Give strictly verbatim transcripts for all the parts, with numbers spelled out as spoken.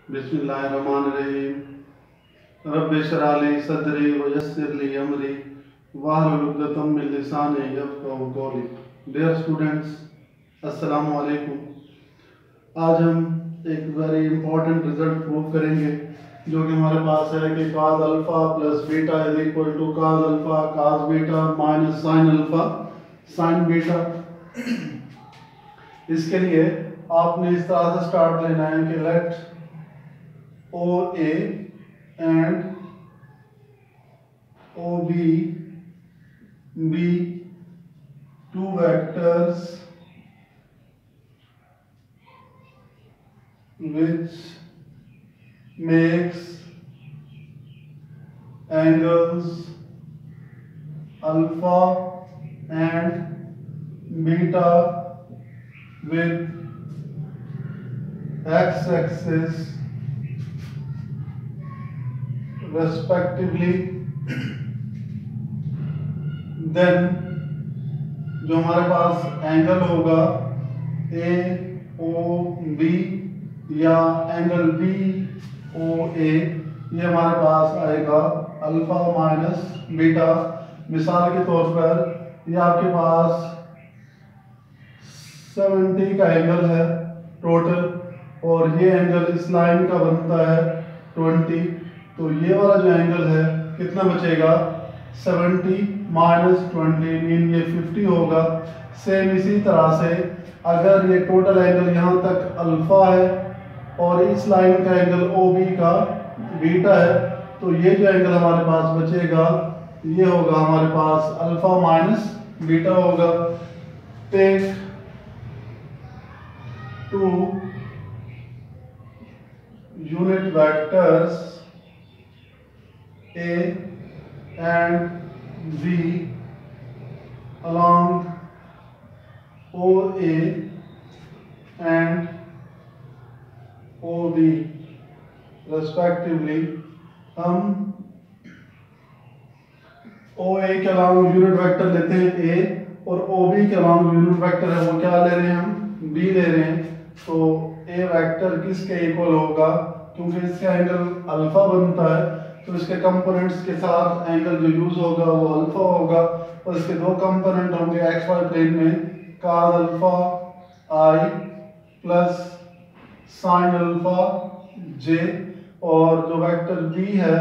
बिस्मिल्लाहिर्रहमानिर्रहीम। रब्बि इश्रह ली सदरी व यस्सिर ली अमरी वाहलुल उक़दतम मिन लिसानी यफ़क़हू क़ौली। डियर स्टूडेंट्स, अस्सलामु अलैकुम। आज हम एक वेरी इंपॉर्टेंट रिजल्ट प्रूव करेंगे जो कि हमारे पास है कि cos alpha plus beta is equal to cos alpha cos beta minus sine alpha sine beta. इसके लिए आपने इस तरह से स्टार्ट लेना है कि let O A and O B be two vectors which makes angles alpha and beta with x-axis respectively। Then जो हमारे पास एंगल होगा ए ओ बी या एंगल बी ओ ए, ये हमारे पास आएगा अल्फा माइनस बीटा। मिसाल के तौर पर ये आपके पास सत्तर का एंगल है टोटल और ये एंगल इस लाइन का बनता है बीस, तो ये वाला जो एंगल है कितना बचेगा सत्तर माइनस बीस मीन ये पचास होगा। सेम इसी तरह से अगर ये टोटल एंगल यहाँ तक अल्फा है और इस लाइन का एंगल ओ बी का बीटा है, तो ये जो एंगल हमारे पास बचेगा ये होगा हमारे पास अल्फा माइनस बीटा होगा। Take two unit vectors A and B along O A and O B respectively। हम O A के अलॉन्ग यूनिट वेक्टर लेते हैं A और O B के अलॉन्ग यूनिट वेक्टर है वो क्या ले रहे हैं हम B ले रहे हैं। तो A वेक्टर किसके इक्वल होगा, क्योंकि इसका एंगल अल्फा बनता है तो इसके कंपोनेंट्स के साथ एंगल जो यूज होगा वो अल्फा होगा और इसके दो कंपोनेंट होंगे एक्स वाई प्लेन में, cos alpha i plus sine alpha j, और जो वेक्टर बी है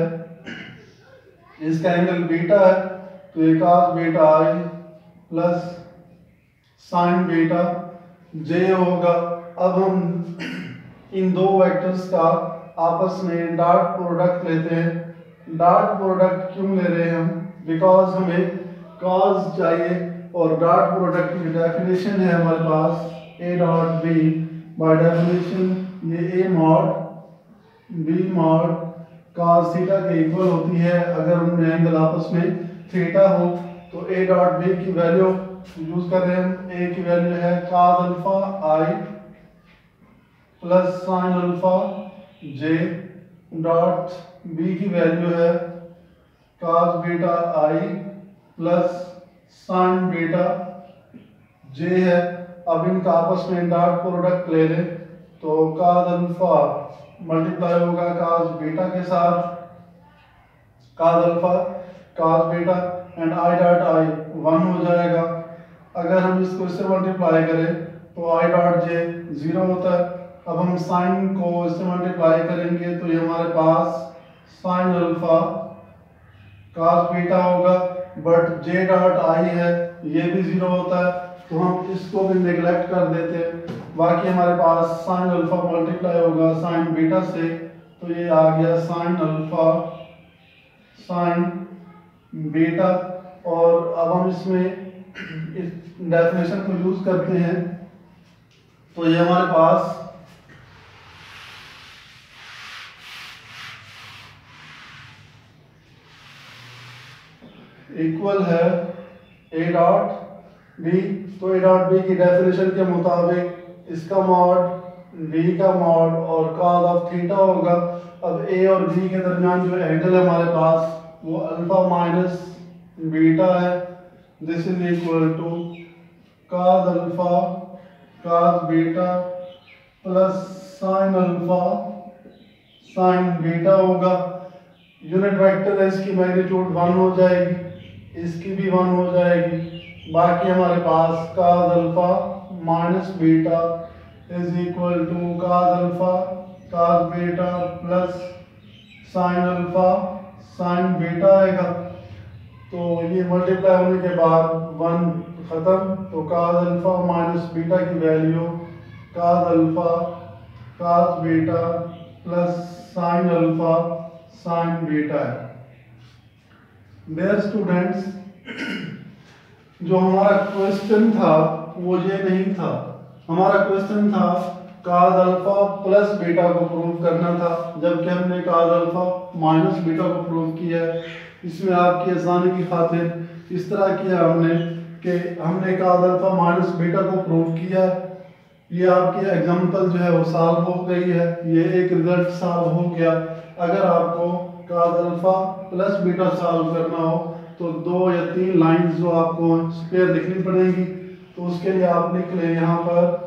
इसका एंगल बीटा है तो ये cos beta i plus sine beta j होगा। अब हम इन दो वेक्टर्स का आपस में डॉट प्रोडक्ट लेते हैं। डॉट प्रोडक्ट क्यों ले रहे हैं हम, बिकॉज हमें कॉज चाहिए और डॉट प्रोडक्ट की डेफिनेशन है हमारे पास A dot B. By definition ये A mod B mod cos theta के इक्वल होती है अगर उनमें एंगल आपस में थीटा हो। तो ए डॉट बी की वैल्यू यूज कर रहे हैं हम। ए की वैल्यू है cos alpha i plus sine alpha j, dot B की वैल्यू है cos beta i plus sine beta j है। अब इनका आपस में डॉट प्रोडक्ट ले लें तो cos अल्फा मल्टीप्लाई होगा cos बीटा के साथ, cos alpha cos beta and i dot i one हो जाएगा। अगर हम इसको इससे मल्टीप्लाई करें तो आई डॉट जे जीरो होता है। अब हम साइन को इससे मल्टीप्लाई करेंगे तो ये हमारे पास साइन अल्फा cos बीटा होगा, बट जे डॉट आई है ये भी जीरो होता है तो हम इसको भी नेग्लेक्ट कर देते हैं। बाकी हमारे पास साइन अल्फा मल्टीप्लाई होगा साइन बीटा से तो ये आ गया साइन अल्फा साइन बीटा। और अब हम इसमें इस डेफिनेशन को यूज करते हैं तो ये हमारे पास इक्वल है ए डॉट बी। तो ए डॉट बी की डेफिनेशन के मुताबिक इसका मॉड बी का मॉड और कॉस ऑफ थीटा होगा। अब ए और बी के दरमियान जो एंगल है हमारे पास वो अल्फा माइनस बीटा है। This is equal to cos alpha cos beta plus sin alpha sine beta होगा। यूनिट वेक्टर है, इसकी मैग्नीट्यूड वन हो जाएगी, इसकी भी वन हो जाएगी। बाकी हमारे पास cos alpha minus beta is equal to cos alpha cos beta plus sine alpha sine beta आएगा। तो ये मल्टीप्लाई होने के बाद वन खत्म, तो काज अल्फा माइनस बीटा की value cos alpha cos beta plus sine alpha sine beta है। डियर स्टूडेंट्स, जो हमारा क्वेश्चन था वो ये नहीं था। हमारा क्वेश्चन था काज अल्फा प्लस बीटा को प्रूव करना था, जबकि हमने काज अल्फा माइनस बीटा को प्रूव किया है। इसमें आपकी आसानी की खातिर इस तरह किया हमने कि हमने काज अल्फा माइनस बीटा को प्रूव किया। ये आपकी एग्जांपल जो है वो सॉल्व हो गई है, ये एक रिजल्ट सॉल्व हो गया। अगर आपको cos alpha plus beta solve करना हो तो दो या तीन लाइंस जो आपको स्क्वायर लिखनी पड़ेगी, तो उसके लिए आप लिख लें यहाँ पर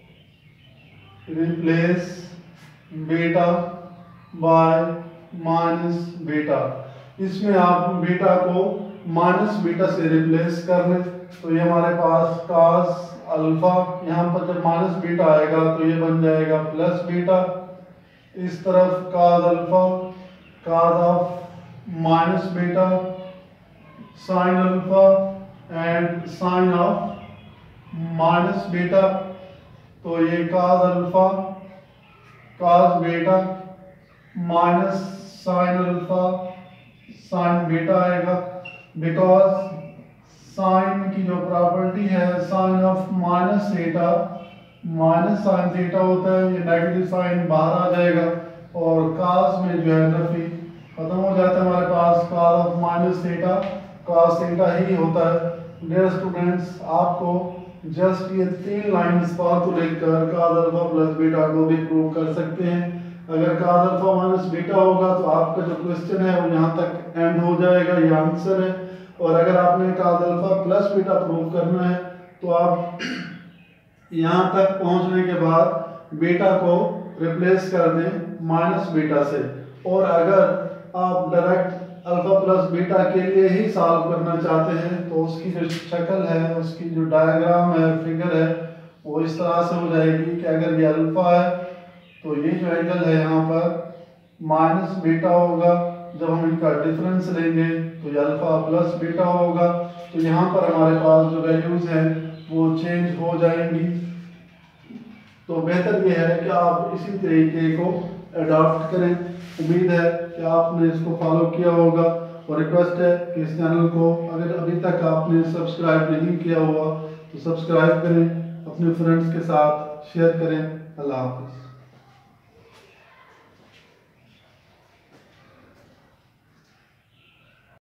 replace beta by minus beta. इसमें आप बीटा को माइनस बीटा से रिप्लेस कर लें, तो ये हमारे पास काज अल्फा, यहाँ पर जब माइनस बीटा आएगा तो ये बन जाएगा प्लस बीटा। इस तरफ cos alpha cos of minus beta sine alpha and sine of minus beta, तो ये cos alpha cos beta minus sine alpha sine beta आएगा। बिकॉज साइन की जो प्रॉपर्टी है sine of minus theta minus sine theta होता है, ये negative sign बाहर आ जाएगा और काज में जो है नफी खत्म हो जाता है। हमारे पास cos of minus theta cos theta ही होता है। डियर स्टूडेंट्स, आपको जस्ट ये तीन लाइंस फालतू लेकर काज अल्फा प्लस बीटा को भी प्रूव कर सकते हैं। अगर काज अल्फा माइनस बीटा होगा तो आपका जो क्वेश्चन है वो यहाँ तक एंड हो जाएगा, ये आंसर है। और अगर आपने cos alpha plus beta prove करना है तो आप यहाँ तक पहुँचने के बाद बीटा को रिप्लेस कर दें माइनस बीटा से। और अगर आप डायरेक्ट अल्फा प्लस बीटा के लिए ही सॉल्व करना चाहते हैं तो उसकी जो शक्ल है, उसकी जो डायग्राम है, फिगर है, वो इस तरह से हो जाएगी कि अगर ये अल्फा है तो ये जो एंगल है यहाँ पर माइनस बीटा होगा। जब हम इनका डिफरेंस लेंगे तो ये अल्फा प्लस बीटा होगा। तो यहाँ पर हमारे पास जो वैल्यूज हैं वो चेंज हो जाएंगी। तो बेहतर ये है कि आप इसी तरीके को अडॉप्ट करें। उम्मीद है कि आपने इसको फॉलो किया होगा और रिक्वेस्ट है कि इस चैनल को अगर अभी तक आपने सब्सक्राइब नहीं किया हुआ तो सब्सक्राइब करें, अपने फ्रेंड्स के साथ शेयर करें। अल्लाह हाफ़िज़।